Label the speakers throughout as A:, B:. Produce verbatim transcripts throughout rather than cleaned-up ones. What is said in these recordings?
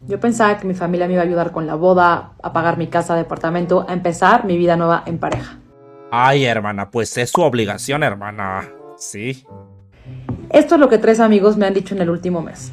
A: Yo pensaba que mi familia me iba a ayudar con la boda, a pagar mi casa, departamento, a empezar mi vida nueva en pareja.
B: Ay, hermana, pues es su obligación, hermana. Sí.
A: Esto es lo que tres amigos me han dicho en el último mes.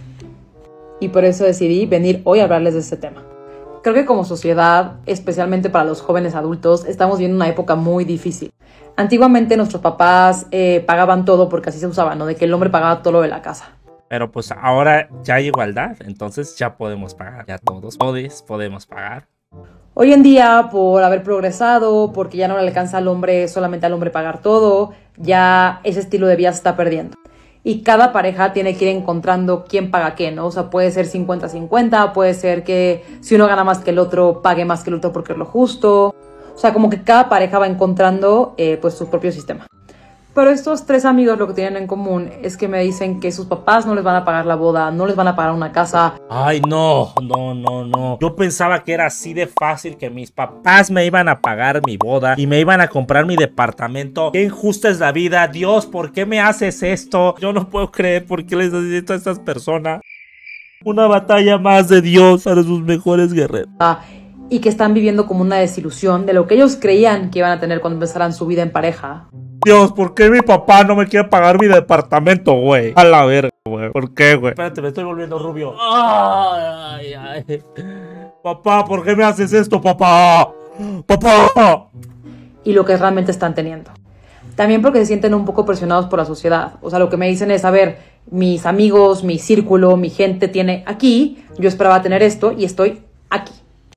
A: Y por eso decidí venir hoy a hablarles de este tema. Creo que como sociedad, especialmente para los jóvenes adultos, estamos viviendo una época muy difícil. Antiguamente nuestros papás eh, pagaban todo porque así se usaba, ¿no? De que el hombre pagaba todo lo de la casa.
B: Pero pues ahora ya hay igualdad, entonces ya podemos pagar. Ya todos podés, podemos pagar.
A: Hoy en día, por haber progresado, porque ya no le alcanza al hombre, solamente al hombre pagar todo, ya ese estilo de vida se está perdiendo. Y cada pareja tiene que ir encontrando quién paga qué, ¿no? O sea, puede ser cincuenta cincuenta, puede ser que si uno gana más que el otro, pague más que el otro porque es lo justo. O sea, como que cada pareja va encontrando eh, pues su propio sistema. Pero estos tres amigos lo que tienen en común es que me dicen que sus papás no les van a pagar la boda, no les van a pagar una casa.
B: Ay, no, no, no, no. Yo pensaba que era así de fácil, que mis papás me iban a pagar mi boda y me iban a comprar mi departamento. Qué injusta es la vida. Dios, ¿por qué me haces esto? Yo no puedo creer por qué les haces esto a estas personas. Una batalla más de Dios para sus mejores guerreros.
A: Y que están viviendo como una desilusión de lo que ellos creían que iban a tener cuando empezaran su vida en pareja.
B: Dios, ¿por qué mi papá no me quiere pagar mi departamento, güey? A la verga, güey. ¿Por qué, güey? Espérate, me estoy volviendo rubio. Ay, ay, ay. Papá, ¿por qué me haces esto, papá? ¡Papá!
A: Y lo que realmente están teniendo. También porque se sienten un poco presionados por la sociedad. O sea, lo que me dicen es, a ver, mis amigos, mi círculo, mi gente tiene aquí, yo esperaba tener esto y estoy aquí.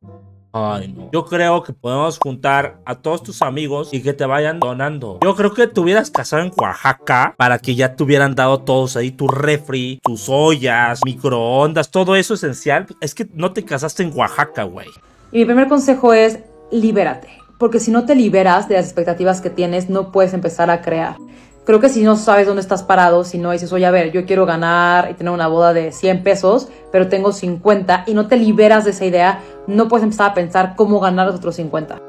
B: Ay, no. Yo creo que podemos juntar a todos tus amigos y que te vayan donando. Yo creo que te hubieras casado en Oaxaca para que ya te hubieran dado todos ahí tu refri, tus ollas, microondas, todo eso esencial. Es que no te casaste en Oaxaca, güey.
A: Y mi primer consejo es, libérate. Porque si no te liberas de las expectativas que tienes, no puedes empezar a crear. Creo que si no sabes dónde estás parado, si no dices, oye, a ver, yo quiero ganar y tener una boda de cien pesos, pero tengo cincuenta, y no te liberas de esa idea, no puedes empezar a pensar cómo ganar los otros cincuenta.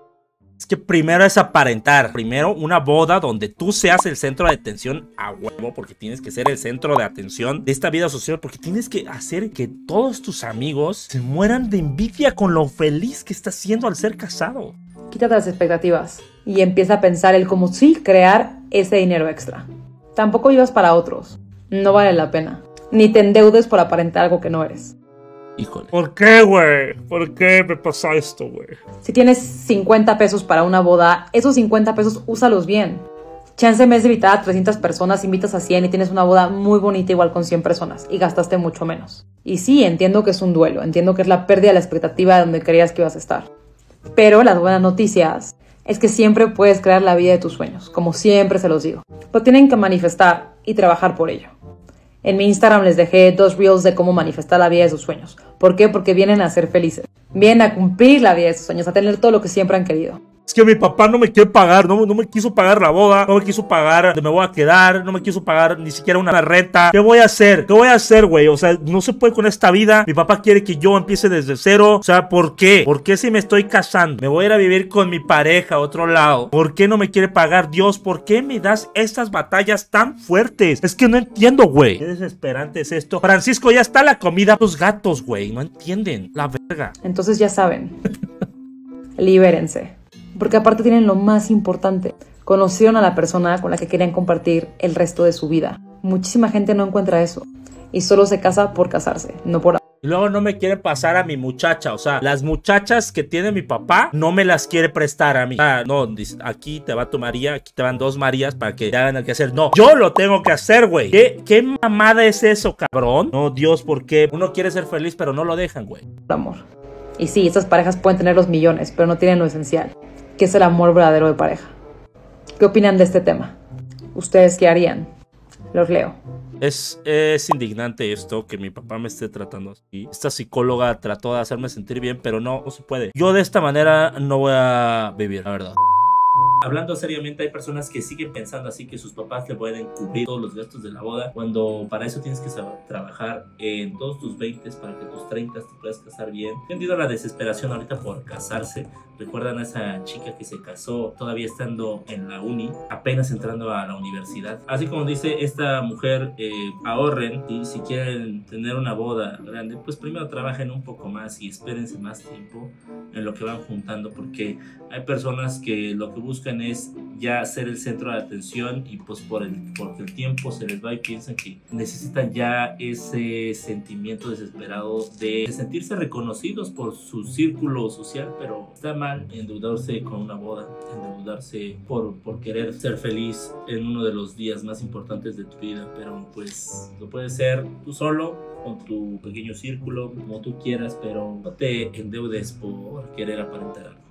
B: Es que primero es aparentar. Primero una boda donde tú seas el centro de atención a huevo, porque tienes que ser el centro de atención de esta vida social, porque tienes que hacer que todos tus amigos se mueran de envidia con lo feliz que estás siendo al ser casado.
A: Quítate las expectativas y empieza a pensar el cómo sí crear ese dinero extra. Tampoco vivas para otros. No vale la pena. Ni te endeudes por aparentar algo que no eres.
B: Híjole. ¿Por qué, güey? ¿Por qué me pasa esto, güey?
A: Si tienes cincuenta pesos para una boda, esos cincuenta pesos úsalos bien. Chance en vez de invitar a trescientas personas, invitas a cien y tienes una boda muy bonita igual con cien personas y gastaste mucho menos. Y sí, entiendo que es un duelo, entiendo que es la pérdida de la expectativa de donde creías que ibas a estar. Pero las buenas noticias es que siempre puedes crear la vida de tus sueños, como siempre se los digo. Lo tienen que manifestar y trabajar por ello. En mi Instagram les dejé dos reels de cómo manifestar la vida de sus sueños. ¿Por qué? Porque vienen a ser felices. Vienen a cumplir la vida de sus sueños, a tener todo lo que siempre han querido.
B: Es que mi papá no me quiere pagar, no, no me quiso pagar la boda, no me quiso pagar donde me voy a quedar, no me quiso pagar ni siquiera una renta. ¿Qué voy a hacer? ¿Qué voy a hacer, güey? O sea, no se puede con esta vida. Mi papá quiere que yo empiece desde cero. O sea, ¿por qué? ¿Por qué si me estoy casando? Me voy a ir a vivir con mi pareja a otro lado. ¿Por qué no me quiere pagar? Dios, ¿por qué me das estas batallas tan fuertes? Es que no entiendo, güey. Qué desesperante es esto. Francisco, ya está la comida. Los gatos, güey, no entienden. La verga.
A: Entonces ya saben. Libérense. Porque aparte tienen lo más importante. Conocieron a la persona con la que querían compartir el resto de su vida. Muchísima gente no encuentra eso. Y solo se casa por casarse, no por...
B: Y luego no me quiere pasar a mi muchacha. O sea, las muchachas que tiene mi papá no me las quiere prestar a mí. O sea, no, dice, aquí te va tu María, aquí te van dos Marías para que te hagan el que hacer. No, yo lo tengo que hacer, güey. ¿Qué, ¿Qué mamada es eso, cabrón? No, Dios, ¿por qué? Uno quiere ser feliz, pero no lo dejan, güey.
A: Amor. Y sí, estas parejas pueden tener los millones, pero no tienen lo esencial, que es el amor verdadero de pareja. ¿Qué opinan de este tema? ¿Ustedes qué harían? Los leo.
B: Es, es indignante esto, que mi papá me esté tratando así. Esta psicóloga trató de hacerme sentir bien, pero no, no se puede. Yo de esta manera no voy a vivir, la verdad.
C: hablando seriamente, hay personas que siguen pensando así, que sus papás le pueden cubrir todos los gastos de la boda, cuando para eso tienes que saber trabajar en todos tus veinte para que tus treinta te puedas casar bien. Yo entiendo la desesperación ahorita por casarse. Recuerdan a esa chica que se casó todavía estando en la uni, apenas entrando a la universidad. Así como dice esta mujer, eh, ahorren, y si quieren tener una boda grande, pues primero trabajen un poco más y espérense más tiempo en lo que van juntando, porque hay personas que lo que buscan es ya ser el centro de atención, y pues por el, porque el tiempo se les va y piensan que necesitan ya ese sentimiento desesperado de sentirse reconocidos por su círculo social. Pero está mal endeudarse con una boda, endeudarse por, por querer ser feliz en uno de los días más importantes de tu vida, pero pues lo puedes ser tú solo, con tu pequeño círculo, como tú quieras, pero no te endeudes por querer aparentar algo.